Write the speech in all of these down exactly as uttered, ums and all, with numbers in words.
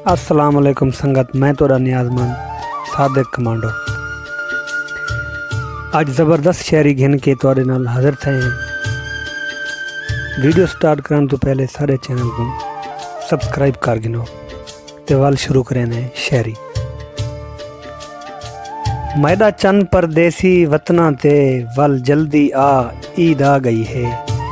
अस्सलाम वालेकुम संगत, मैं तोड़ा नियाजमान सादिक कमांडो। आज ज़बरदस्त शायरी घिन के तोड़े नाल हाजिर थे हैं। वीडियो स्टार्ट करने तो पहले सारे चैनल को सब्सक्राइब कर गिनो ते वाल शुरू करें ने शायरी। मैदा चंद परदेसी वतना ते वल जल्दी आ, ईद आ गई है।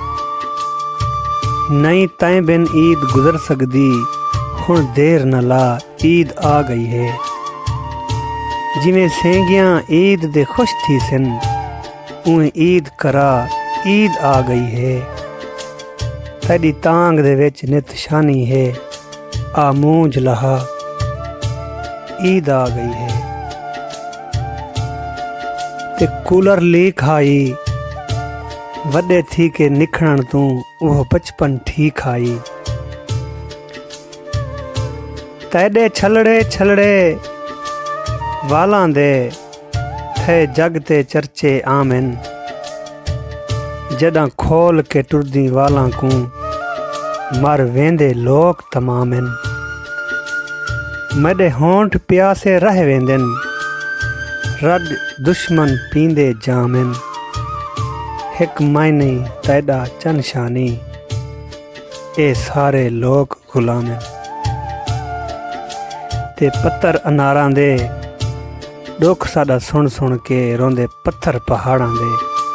नई तय बिन ईद गुजर सकदी, हुण देर न ला, ईद आ गई है। जिमें सेंगियां ईद दे खुश थी सन, उवें ईद करा, ईद आ गई है। तेरी तांग दे विच नित शानी है, आ मूंज लहा, ईद आ गई है। ते कूलर लीक आई, वड्डे थी के निखणन तू वो बचपन ठीक आई। तेरे छलड़े छलड़े वालां दे थे जग ते चर्चे आमिन। जदा खोल के टुरदी वालां को मर वेंदे लोग तमामिन। मेरे होंठ प्यासे रह वेंदन, रड दुश्मन पींदे जामिन। हिक मायने तेरा चनशानी, ए सारे लोग गुलामिन। ते पत्थर अनारां दे दुख साडा सुन सुन के रोंदे पत्थर पहाड़ां दे।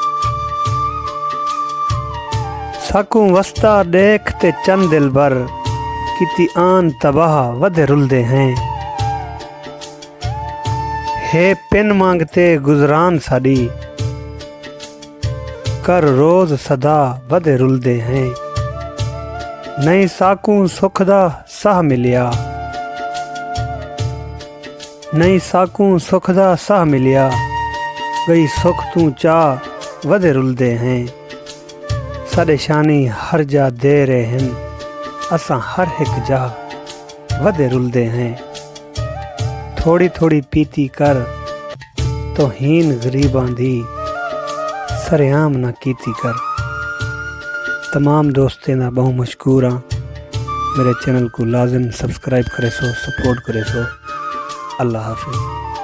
साकू वस्ता देख ते चंद दिल भर, किती आन तबाह वधे रुलदे हैं। हे पिन मांगते गुजरान साडी, कर रोज सदा वधे रुलदे हैं। नहीं साकू सुख दा साह मिलिया, नहीं साकू सुख दा साह मिलिया। गई सुख तू चाह वधे रुलदे हैं। साडे शानी हर जा दे रहे हैं, असां हर एक जा वधे रुलदे हैं। थोड़ी थोड़ी पीती कर, तो हीन गरीबां दी सरेआम ना कीती कर। तमाम दोस्तें दा बहु मशकूर हाँ। मेरे चैनल को लाजिम सब्सक्राइब करे सो, सपोर्ट करे सो। अल्लाह हाफिज़।